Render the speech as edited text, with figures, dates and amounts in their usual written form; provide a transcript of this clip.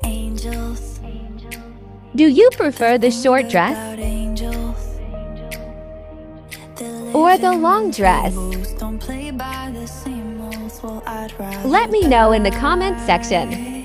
Do you prefer the short dress or the long dress? Let me know in the comment section.